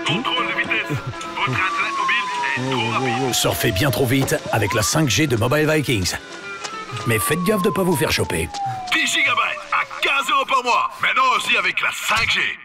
Contrôle de vitesse. Votre internet mobile est trop rapide. Surfez bien trop vite avec la 5G de Mobile Vikings. Mais faites gaffe de ne pas vous faire choper. 10 gigabytes à 15 € par mois. Maintenant aussi avec la 5G.